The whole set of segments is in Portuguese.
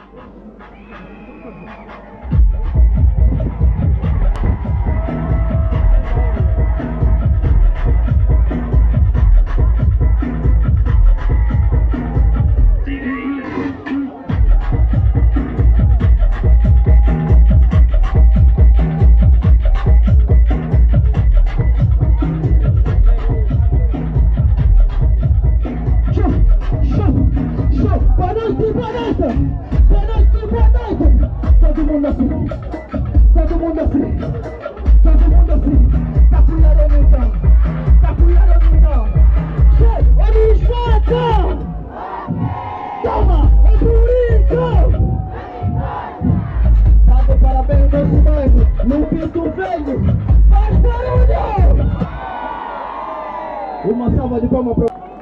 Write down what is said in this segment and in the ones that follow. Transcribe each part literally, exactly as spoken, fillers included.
Uma salva de palmas para...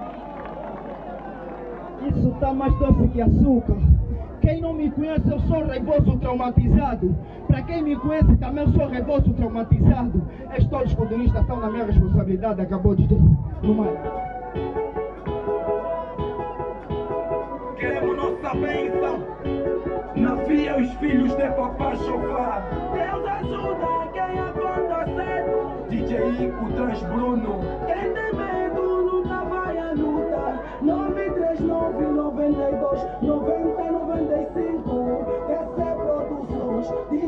Isso tá mais doce que açúcar. Quem não me conhece, eu sou raivoso traumatizado. Para quem me conhece, também eu sou raivoso traumatizado. Estes todos os comunistas estão na minha responsabilidade. Acabou de ter no mar. Queremos nossa bênção. Na via os filhos de Papá Chofá. Deus ajuda quem acorda cedo. D J Ico Trans Bruno. Quem tem medo nunca vai à luta. nove três nove, nove dois, nove zero nove cinco. Essa é produções.